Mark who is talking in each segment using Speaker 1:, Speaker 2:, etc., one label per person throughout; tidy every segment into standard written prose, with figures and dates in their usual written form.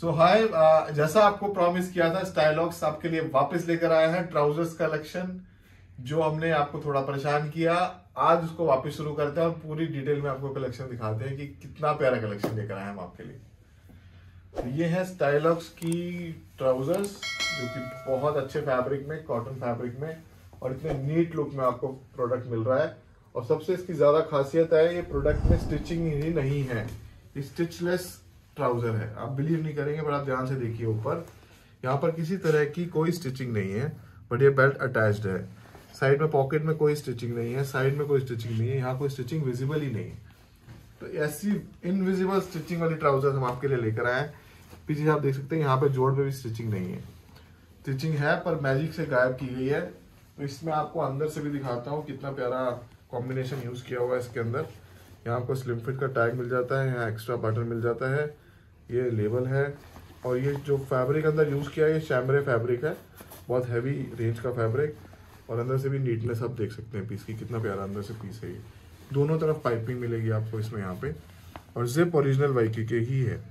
Speaker 1: सो हाय, जैसा आपको प्रॉमिस किया था, स्टाइलॉक्स आपके लिए वापस लेकर आया है ट्राउजर्स कलेक्शन। जो हमने आपको थोड़ा परेशान किया, आज उसको वापस शुरू करते हैं और पूरी डिटेल में आपको कलेक्शन दिखाते हैं कि कितना प्यारा कलेक्शन लेकर आए हम आपके लिए। तो ये है स्टाइलॉक्स की ट्राउजर्स, जो कि बहुत अच्छे फैब्रिक में, कॉटन फैब्रिक में, और इतने नीट लुक में आपको प्रोडक्ट मिल रहा है। और सबसे इसकी ज्यादा खासियत है, ये प्रोडक्ट में स्टिचिंग ही नहीं है, स्टिचलेस ट्राउजर है। आप बिलीव नहीं करेंगे, पर आप ध्यान से देखिए ऊपर, यहाँ पर किसी तरह की कोई स्टिचिंग नहीं है, बट ये बेल्ट अटैच्ड है। साइड में पॉकेट में कोई स्टिचिंग नहीं है, साइड में कोई स्टिचिंग नहीं है, यहाँ कोई स्टिचिंग विजिबल ही नहीं है। तो ऐसी इनविजिबल स्टिचिंग वाली ट्राउजर हम आपके लिए लेकर आए हैं। पीछे आप देख सकते हैं, यहाँ पे जोड़ पे भी स्टिचिंग नहीं है। स्टिचिंग है पर मैजिक से गायब की गई है। तो इसमें आपको अंदर से भी दिखाता हूँ कितना प्यारा कॉम्बिनेशन यूज किया हुआ है इसके अंदर। यहाँ आपको स्लिम फिट का टैग मिल जाता है, यहाँ एक्स्ट्रा बटन मिल जाता है, ये लेबल है। और ये जो फैब्रिक अंदर यूज किया है, ये शैमरे फैब्रिक है, बहुत हैवी रेंज का फैब्रिक। और अंदर से भी नीटनेस आप देख सकते हैं पीस की, कितना प्यारा अंदर से पीस है ये। दोनों तरफ पाइपिंग मिलेगी आपको इसमें यहाँ पे, और जिप ओरिजिनल वाइकी के ही है।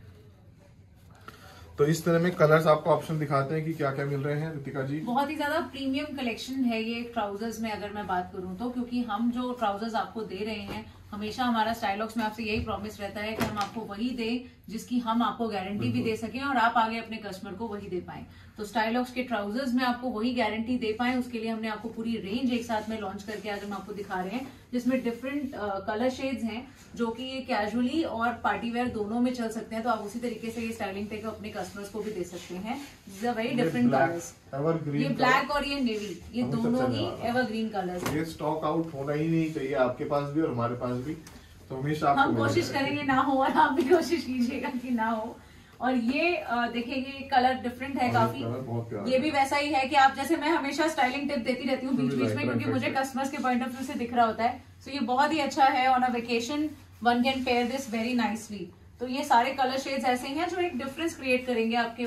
Speaker 1: तो इस तरह में कलर्स आपको ऑप्शन दिखाते हैं कि क्या क्या मिल रहे हैं रितिका जी।
Speaker 2: बहुत ही ज्यादा प्रीमियम कलेक्शन है ये ट्राउजर्स में, अगर मैं बात करूं तो, क्योंकि हम जो ट्राउजर्स आपको दे रहे हैं, हमेशा हमारा स्टाइलॉक्स में आपसे यही प्रॉमिस रहता है कि हम आपको वही दें जिसकी हम आपको गारंटी भी दे सकें और आप आगे अपने कस्टमर को वही दे पाएं। तो स्टाइलॉक्स के ट्राउजर्स में आपको वही गारंटी दे पाएं, उसके लिए हमने आपको पूरी रेंज एक साथ में लॉन्च करके आज हम आपको दिखा रहे हैं, जिसमें डिफरेंट कलर शेड्स हैं, जो कि ये कैजुअली और पार्टी वेयर दोनों में चल सकते हैं। तो आप उसी तरीके से ये स्टाइलिंग टेक अपने कस्टमर्स को भी दे सकते हैं। वेरी डिफरेंट कलर्स, ये ब्लैक और ये नेवी, ये दोनों ही एवरग्रीन कलर्स।
Speaker 1: ये स्टॉक आउट होना ही नहीं चाहिए, आपके पास भी और हमारे पास भी। तो हमेशा
Speaker 2: हम कोशिश करेंगे ना हो, और आप भी कोशिश कीजिएगा कि ना हो। और ये देखेंगे कलर डिफरेंट है काफी, ये भी वैसा ही है कि आप जैसे, मैं हमेशा स्टाइलिंग टिप देती रहती हूँ बीच बीच में, क्योंकि मुझे कस्टमर्स के पॉइंट ऑफ व्यू से दिख रहा होता है। सो ये बहुत ही अच्छा है, on a vacation one can pair this very nicely. तो ये सारे कलर शेड्स ऐसे हैं जो एक डिफरेंस क्रिएट करेंगे आपके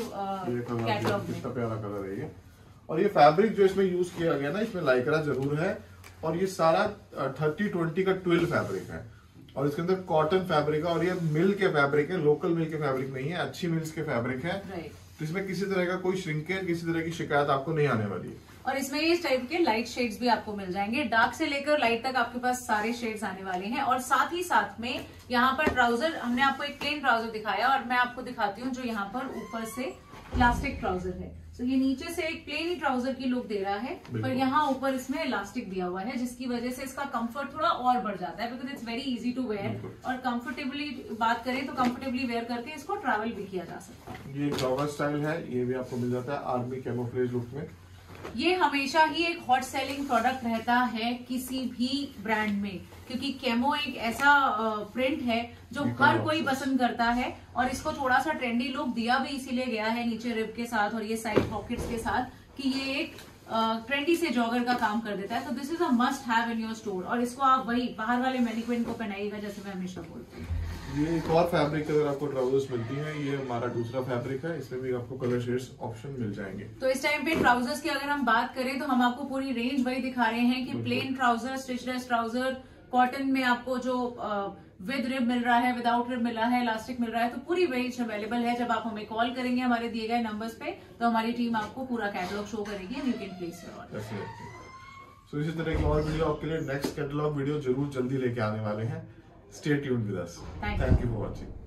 Speaker 2: कैटलॉग में।
Speaker 1: कितना प्यारा कलर है ये। और ये फैब्रिक जो इसमें यूज किया गया ना, इसमें लाइक्रा जरूर है, और ये सारा 30-20 का ट्विल फैब्रिक है, और इसके अंदर कॉटन फैब्रिक है, और ये मिल के फैब्रिक है, लोकल मिल के फैब्रिक नहीं है, अच्छी मिल्स के फैब्रिक है। तो इसमें किसी तरह का कोई श्रिंकेज, किसी तरह की शिकायत आपको नहीं आने वाली है।
Speaker 2: और इसमें इस टाइप के लाइट शेड्स भी आपको मिल जाएंगे, डार्क से लेकर लाइट तक आपके पास सारे शेड्स आने वाले हैं। और साथ ही साथ में यहाँ पर ट्राउजर, हमने आपको एक प्लेन ट्राउजर दिखाया, और मैं आपको दिखाती हूँ जो यहाँ पर ऊपर से इलास्टिक ट्राउजर है। तो ये नीचे से एक प्लेन ही ट्राउजर की लुक दे रहा है, पर यहाँ ऊपर इसमें इलास्टिक दिया हुआ है, जिसकी वजह से इसका कंफर्ट थोड़ा और बढ़ जाता है, because it's very easy to wear. और कंफर्टेबली बात करें तो कंफर्टेबली वेयर करके इसको ट्रैवल भी किया जा सकता है।
Speaker 1: ये जॉगर स्टाइल है, ये भी आपको मिल जाता है आर्मी कैमोफ्लेज लुक में।
Speaker 2: ये हमेशा ही एक हॉट सेलिंग प्रोडक्ट रहता है किसी भी ब्रांड में, क्योंकि कैमो एक ऐसा प्रिंट है जो हर कोई पसंद करता है। और इसको थोड़ा सा ट्रेंडी लुक दिया भी इसीलिए गया है, नीचे रिब के साथ और ये साइड पॉकेट्स के साथ, कि ये एक ट्रेंडी से जॉगर का काम कर देता है। तो this is a must have in your store, और इसको आप वही बाहर वाले मैनिक्विन को पहनाइएगा, जैसे मैं हमेशा बोलती हूँ।
Speaker 1: ये एक और फैब्रिक अगर आपको ट्राउजर्स मिलती है, ये हमारा दूसरा फैब्रिक है, इसमें भी आपको कलर शेड्स ऑप्शन मिल जाएंगे।
Speaker 2: तो इस टाइम पे ट्राउजर्स की अगर हम बात करें तो हम आपको पूरी रेंज वही दिखा रहे हैं कि plain trouser, stitchless trouser, cotton में आपको जो विद रिब मिल रहा है, विदाउट रिब मिल रहा है, इलास्टिक मिल रहा है। तो पूरी रेंज अवेलेबल है। जब आप हमें कॉल करेंगे हमारे दिए गए नंबर्स पे, तो हमारी टीम आपको पूरा कैटलॉग शो करेगी and you can place your order.
Speaker 1: So इसी तरह की और वीडियो आपके लिए नेक्स्ट कैटलॉग वीडियो जरूर जल्दी लेके आने वाले हैं। Stay tuned with us. Thank you for watching.